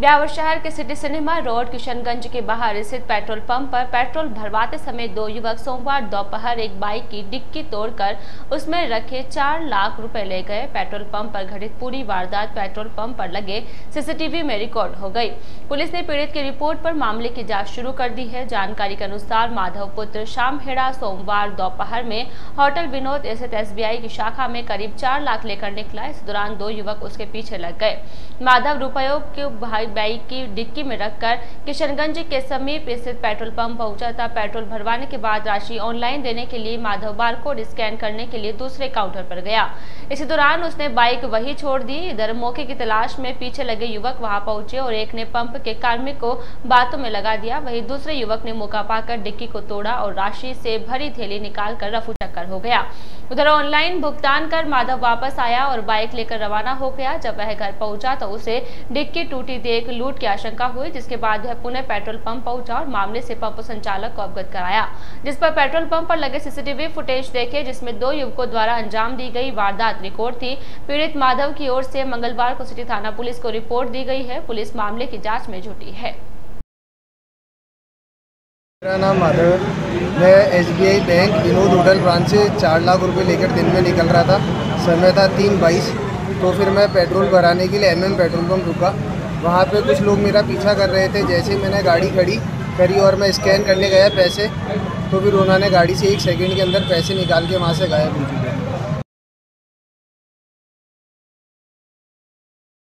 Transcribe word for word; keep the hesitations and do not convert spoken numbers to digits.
ब्यावर शहर के city cinema road Kishanganj के बाहर स्थित पेट्रोल पंप पर पेट्रोल भरवाते समय दो युवक सोमवार दोपहर एक बाइक की डिक्की तोड़कर उसमें रखे चार लाख रुपए ले गए। पेट्रोल पंप पर घटित पूरी वारदात पेट्रोल पंप पर लगे सीसीटीवी में रिकॉर्ड हो गई। पुलिस ने पीड़ित की रिपोर्ट पर मामले की जांच शुरू कर दी है। जानकारी के अनुसार माधव पुत्र श्याम हेड़ा सोमवार दोपहर में होटल विनोद स्थित एसबीआई की शाखा में करीब चार लाख लेकर निकला। इस दौरान दो युवक उसके पीछे लग गए। माधव रुपयों के बाइक की डिक्की में रखकर किशनगंज के समीप स्थित पेट्रोल पंप पहुंचा था। पेट्रोल भरवाने के बाद राशि ऑनलाइन देने के लिए माधव बारकोड स्कैन करने के लिए दूसरे काउंटर पर गया। इसी दौरान उसने बाइक वहीं छोड़ दी। इधर मौके की तलाश में पीछे लगे युवक वहां पहुंचे और एक ने पंप के कार्मिक को बातों में लगा दिया। वहीं दूसरे युवक ने मौका पाकर डिक्की को तोड़ा और राशि से भरी थैली निकालकर रफू चक्कर हो गया। उधर ऑनलाइन भुगतान कर माधव वापस आया और बाइक लेकर रवाना हो गया। जब वह घर पहुंचा तो उसे डिक्की टूटी देख लूट की आशंका हुई, जिसके बाद वह पुणे पेट्रोल पंप पहुंचा और मामले से पंप संचालक को अवगत कराया, जिस पर पेट्रोल पंप पर लगे सीसीटीवी फुटेज देखे जिसमें दो युवकों द्वारा अंजाम दी गई वारदात रिकॉर्ड थी। पीड़ित माधव की ओर से मंगलवार को सिटी थाना पुलिस को रिपोर्ट दी गई है। पुलिस मामले की जाँच में जुटी है। मेरा नाम माधव है। मैं SBI bank Vinod hotel branch से चार लाख रुपए लेकर दिन में निकल रहा था। समय था तीन बाईस। तो फिर मैं पेट्रोल भराने के लिए एमएम पेट्रोल पंप रुका। वहाँ पे कुछ लोग मेरा पीछा कर रहे थे। जैसे मैंने गाड़ी खड़ी करी और मैं स्कैन करने गया पैसे, तो फिर उन्होंने गाड़ी से एक सेकंड के अंदर पैसे निकाल के वहाँ से गायब हो चुके।